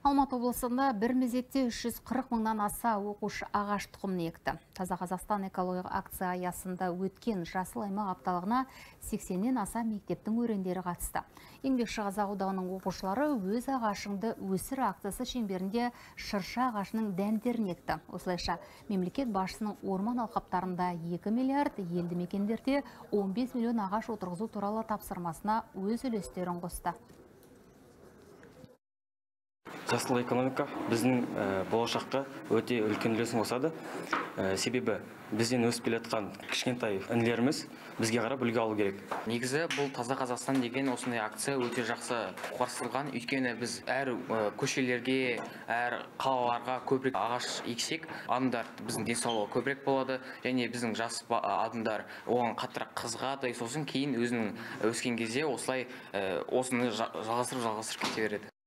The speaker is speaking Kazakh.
Алматы облысында бір мезетте 340 мыңнан аса оқушы ағаш тұқымын екті. Таза Қазақстан экологиялық акция аясында өткен жасыл аймақ апталығына 80-нен аса мектептің өрендері қатысты. Еңбекші Қазақ одағының оқушылары өз ағашыңды өсір акциясы шеңберінде шырша ағашының дәндерін екті. Осылайша мемлекет басшысының орман алқаптарында 2 миллиард, елді мекендерде 15 миллион ағаш отырғызу туралы тапсырмасына өз үлестерін қосты. Жасыл экономика біздің болашаққа өте үлкен үлесін қосады. Себебі бізден өсіп келе жатқан кішкентай інілеріміз бізге қарап үлгі алу керек. Негізі бұл Таза Қазақстан деген осындай акция өте жақсы қарастырылған. Өйткені біз әр көшелерге, әр қалаларға көбірек ағаш ексек, адамдар біздің денсаулығы көбірек болады, және біздің жас адамдар оған қаттырақ қызығады, сосын кейін өзінің өскен кезде осылай осыны жалғастырып кете береді.